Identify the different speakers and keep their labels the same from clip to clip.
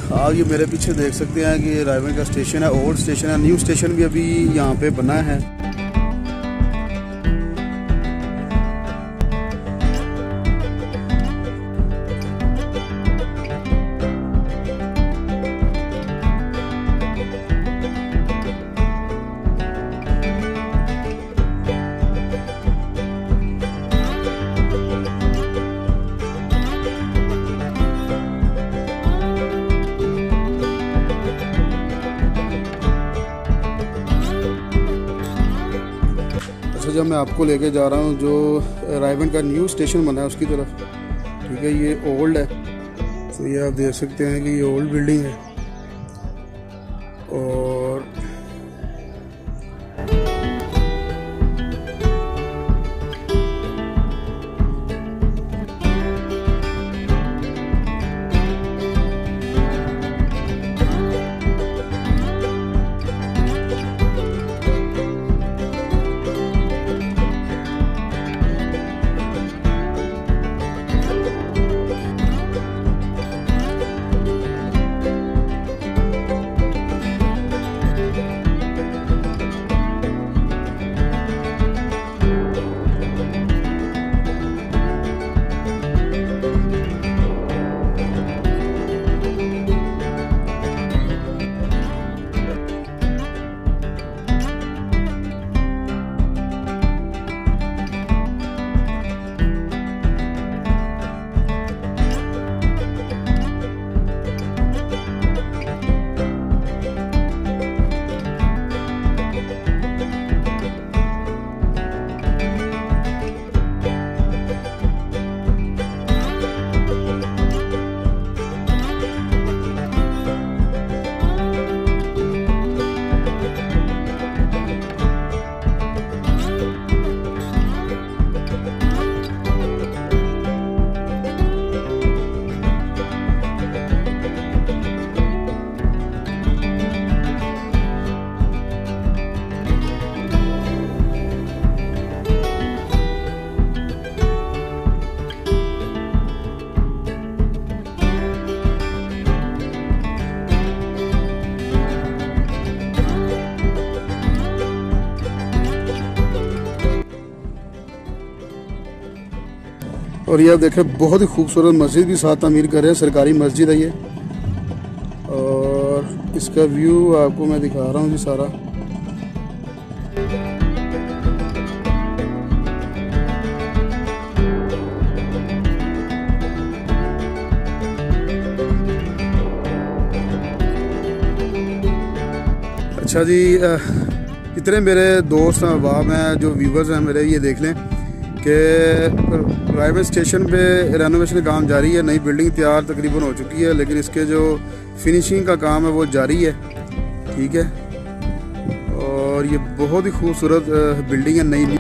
Speaker 1: आप ये मेरे पीछे देख सकते हैं कि रायवन का स्टेशन है, ओल्ड स्टेशन है। न्यू स्टेशन भी अभी यहाँ पे बना है। जब मैं आपको लेके जा रहा हूँ जो रायवन का न्यू स्टेशन बना है उसकी तरफ, ठीक है। ये ओल्ड है, तो ये आप देख सकते हैं कि ये ओल्ड बिल्डिंग है। और ये आप देखें बहुत ही खूबसूरत मस्जिद भी साथ तामीर कर रहे हैं। सरकारी मस्जिद है ये। और इसका व्यू आपको मैं दिखा रहा हूँ जी सारा। अच्छा जी, इतने मेरे दोस्त हैं, अहबाब हैं, जो व्यूवर्स हैं मेरे, ये देख लें कि रायवन स्टेशन पे रेनोवेशन का काम जारी है। नई बिल्डिंग तैयार तकरीबन हो चुकी है, लेकिन इसके जो फिनिशिंग का काम है वो जारी है, ठीक है। और ये बहुत ही खूबसूरत बिल्डिंग है, नई।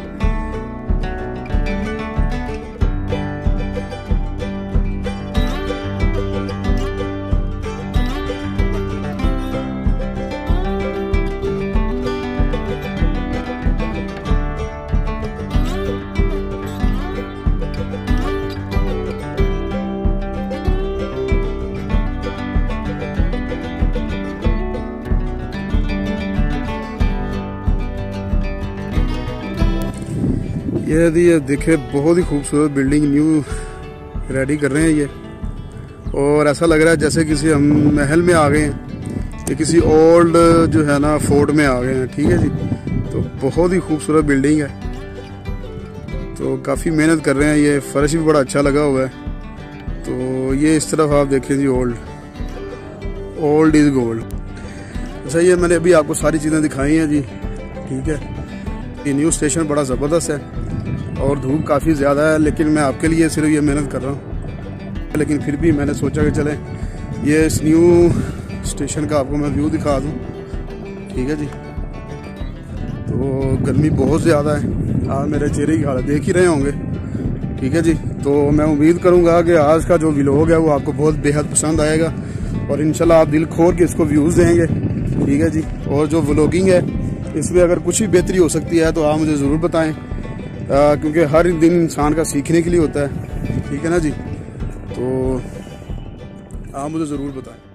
Speaker 1: ये देखे बहुत ही खूबसूरत बिल्डिंग न्यू रेडी कर रहे हैं ये। और ऐसा लग रहा है जैसे किसी हम महल में आ गए हैं, ये किसी ओल्ड जो है ना फोर्ट में आ गए हैं, ठीक है जी। तो बहुत ही खूबसूरत बिल्डिंग है। तो काफ़ी मेहनत कर रहे हैं। ये फर्श भी बड़ा अच्छा लगा हुआ है। तो ये इस तरफ आप देखें जी, ओल्ड इज़ गोल्ड। अच्छा, ये मैंने अभी आपको सारी चीज़ें दिखाई हैं जी, ठीक है। ये न्यू स्टेशन बड़ा ज़बरदस्त है और धूप काफ़ी ज़्यादा है, लेकिन मैं आपके लिए सिर्फ ये मेहनत कर रहा हूँ। लेकिन फिर भी मैंने सोचा कि चले ये इस न्यू स्टेशन का आपको मैं व्यू दिखा दूँ, ठीक है जी। तो गर्मी बहुत ज़्यादा है, आप मेरे चेहरे की हालत देख ही रहे होंगे, ठीक है जी। तो मैं उम्मीद करूँगा कि आज का जो व्लॉग है वो आपको बहुत बेहद पसंद आएगा और इंशाल्लाह आप दिल खोल के इसको व्यूज़ देंगे, ठीक है जी। और जो व्लॉगिंग है इसमें अगर कुछ भी बेहतरी हो सकती है तो आप मुझे ज़रूर बताएं, क्योंकि हर दिन इंसान का सीखने के लिए होता है, ठीक है ना जी। तो आप मुझे ज़रूर बताएं।